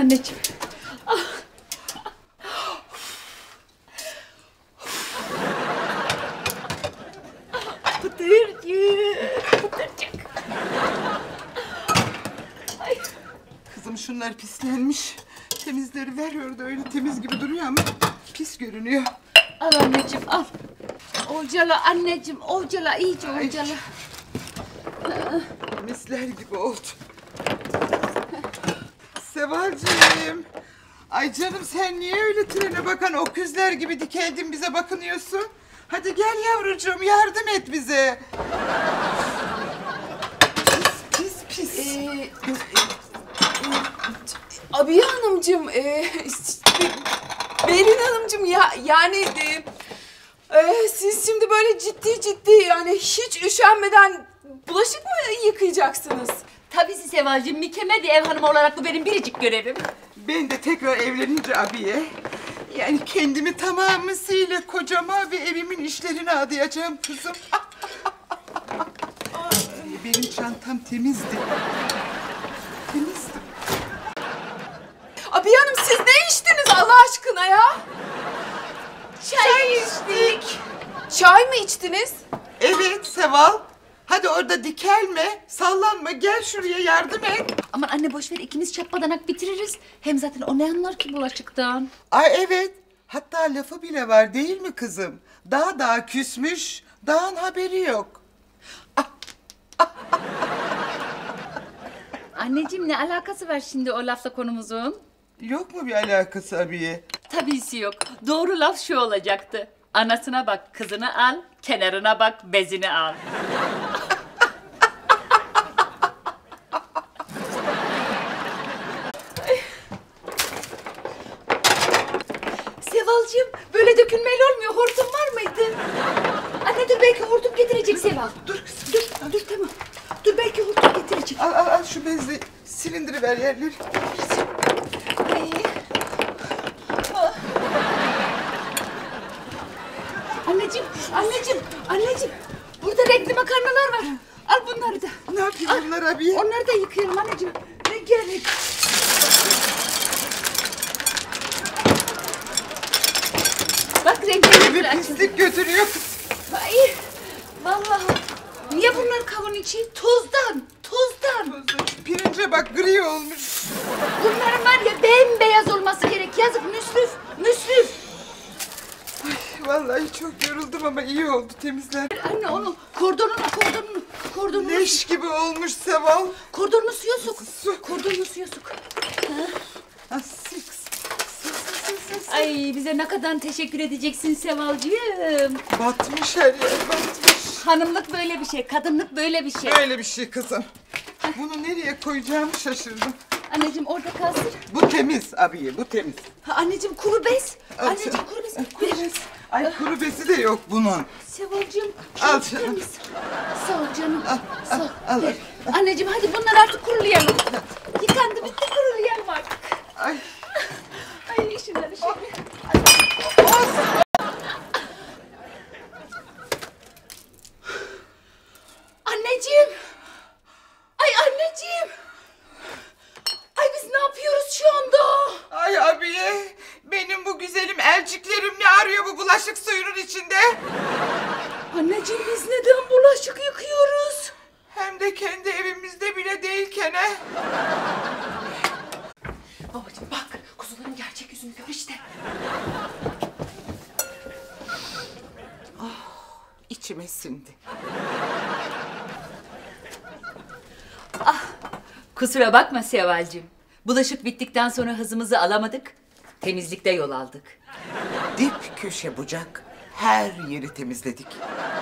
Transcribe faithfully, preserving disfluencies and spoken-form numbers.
anneciğim. Ah. Pıtırcık, pıtırcık. Ay. Kızım şunlar pislenmiş. Temizleri veriyor da öyle temiz gibi duruyor ama pis görünüyor. Al anneciğim al. Ovcala anneciğim, ovcala iyice Ay. ovcala. Misler gibi oldu. Sevalciğim. Ay canım sen niye öyle trene bakan öküzler gibi dikeldin bize bakınıyorsun? Hadi gel yavrucuğum yardım et bize. Pis pis pis. Ee, e, e, Abiye Hanımcığım, e, Berin Hanımcığım ya yani e, e, siz şimdi böyle ciddi ciddi yani hiç üşenmeden bulaşık mı yıkayacaksınız? Tabii Sevalcığım, mükemmel bir ev hanımı olarak bu benim biricik görevim. Ben de tekrar evlenince abiye, yani kendimi tamamıyla kocama ve evimin işlerine adayacağım kızım. Benim çantam temizdi. Temizdi. Abiye Hanım siz ne içtiniz Allah aşkına ya? Çay içtik. Çay mı içtiniz? Evet Seval. Hadi orada dikelme, sallanma, gel şuraya yardım et. Aman anne boş ver, ikimiz çapadanak bitiririz. Hem zaten o ne anlar ki bulaşıktan? Ay evet, hatta lafı bile var değil mi kızım? Dağ dağ küsmüş, dağın haberi yok. Anneciğim ne alakası var şimdi o lafla konumuzun? Yok mu bir alakası abiye? Tabisi yok. Doğru laf şu olacaktı. Anasına bak, kızını al, kenarına bak, bezini al. Sevalcığım, böyle dökülmeyle olmuyor. Hortum var mıydı? Anne dur, belki hortum getirecek Seval. Dur kızım. Dur, dur tamam. Dur, belki hortum getirecek. Al al al şu bezi, silindiriver yerleri. Ay. Ah. Anneciğim, anneciğim, anneciğim. Burada renkli makarnalar var. Al bunları da. Ne yapayım Al. bunlar abiye? Onları da yıkayalım anneciğim. Rengarenk. Bak renkli Evi pislik götürüyor. Ay, vallahi. Niye bunlar kavun içi? Tozdan, tozdan. Pirince bak gri olmuş. Bunların var ya bembeyaz olması gerek. Yazık, müsrif, müsrif. Ay, vallahi çok yoruldum ama iyi oldu temizler. Anne onu, kordonunu, kordonunu, kordonunu. Leş gibi olmuş Seval. Kordonunu suya sok. Su. Kordonunu suya sok. Ha? Ha, sil, sil, sil, sil, sil. Ay bize ne kadar teşekkür edeceksin Sevalcığım. Batmış her yer batmış. Hanımlık böyle bir şey, kadınlık böyle bir şey. Öyle bir şey kızım. Bunu nereye koyacağımı şaşırdım. Anneciğim orada kalsın. Bu temiz abiye, bu temiz. Ha, anneciğim kuru bez. Al Anneciğim canım. kuru bez. Kuru bez. Ay kuru bezi de yok bunun. Sevalcığım. Al şunu canım. tutar mısın? Sağ ol canım. Al, Sağ ol. al, al. Ver. Anneciğim hadi bunları artık kurulayalım. Yıkandı bitti, kurulayalım artık. Ay. Ay şunları şöyle. Anneciğim. Ay anneciğim. Ay biz ne yapıyoruz şu anda? Ay abiye, benim bu güzelim elciklerim ne arıyor bu bulaşık suyunun içinde? Anneciğim biz neden bulaşık yıkıyoruz? Hem de kendi evimizde bile değilken he. Babacığım bak kuzuların gerçek yüzünü gör işte. İçime sindi. Kusura bakma Sevalcığım. Bulaşık bittikten sonra hızımızı alamadık. Temizlikte yol aldık. Dip köşe bucak her yeri temizledik.